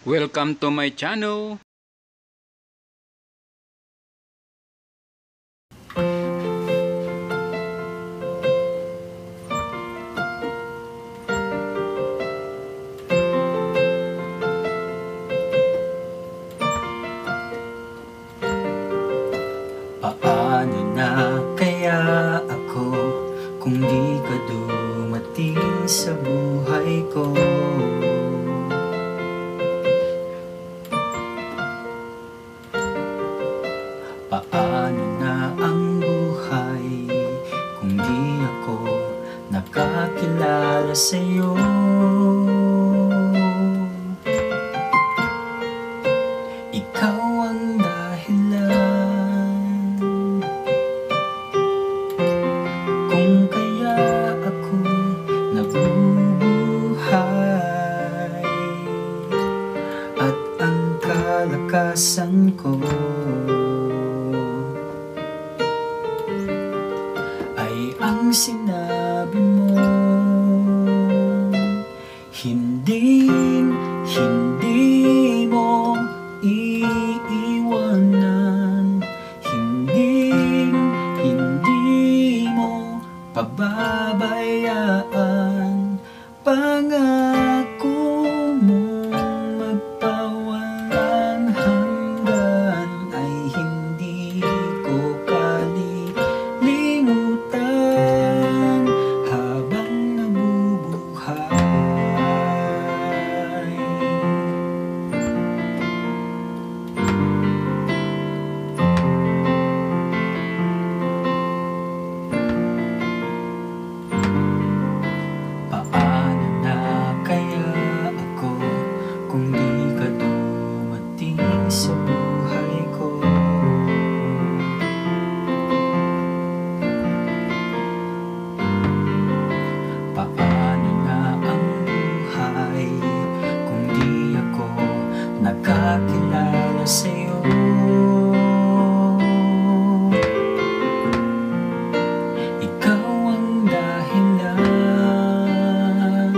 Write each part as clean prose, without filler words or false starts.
Welcome to my channel. Paano na kaya ako kung di ka dumating sa buhay ko? Paano na ang buhay kung di ako nakakilala sa'yo? Ikaw ang dahilan kung kaya ako nabubuhay, at ang kalakasan ko ay ang sinabi mo. Hindi mo iiwanan, hindi mo pababayaan. Pangako mong magpawalang hanggan ay hindi ko kalilimutan habang nabubuhay. Paano na kaya ako kung di ka dumating sa buhay ko? Paano na ang buhay kung di ako nakakilala sa'yo? Ikaw ang dahilan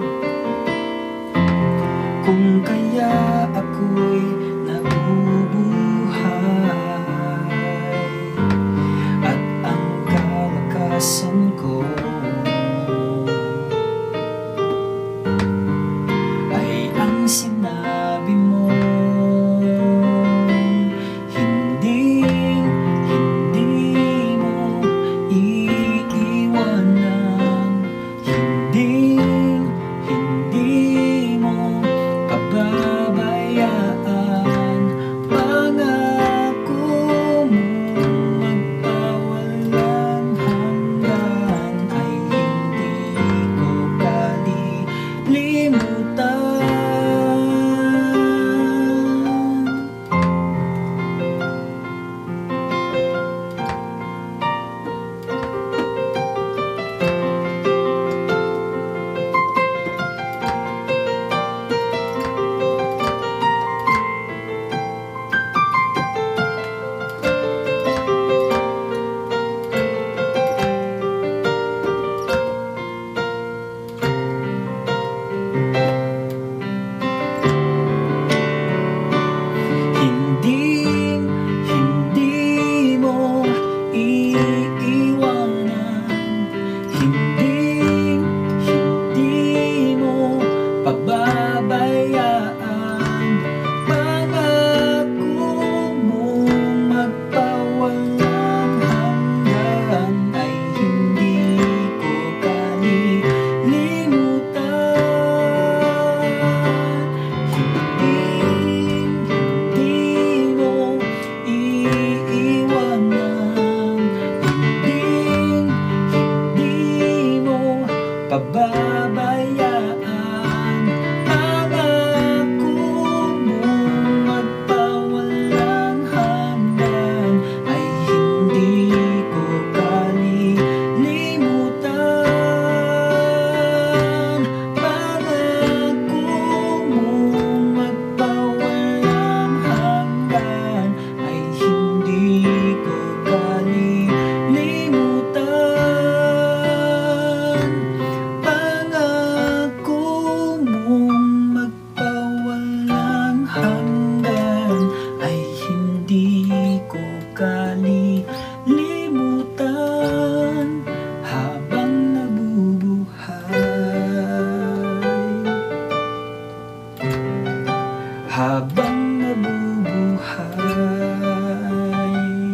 kung kaya ako'y nabubuhay, at ang kalakasan ko ay ang sinabi mo. Hindi mo iiwanan, hindi mo pababayaan. Pangako mong magpawalang hanggan ay hindi ko kalilimutan. Hindi mo iiwanan, hindi mo pababayaan. Pangako mong magpawalang hanggan ay hindi ko kalilimutan. Hindi mo iiwanan, hindi mo pababayaan. Pangako mong magpawalang hanggan ay hindi ko kalilimutan. Pangako mong magpawalang hanggan ay hindi ko kalilimutan. malilimutan habang nabubuhay. Habang nabubuhay.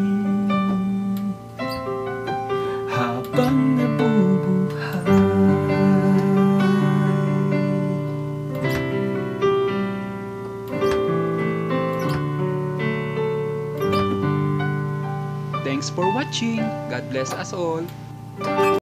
Habang nabubuhay. Thanks for watching. God bless us all.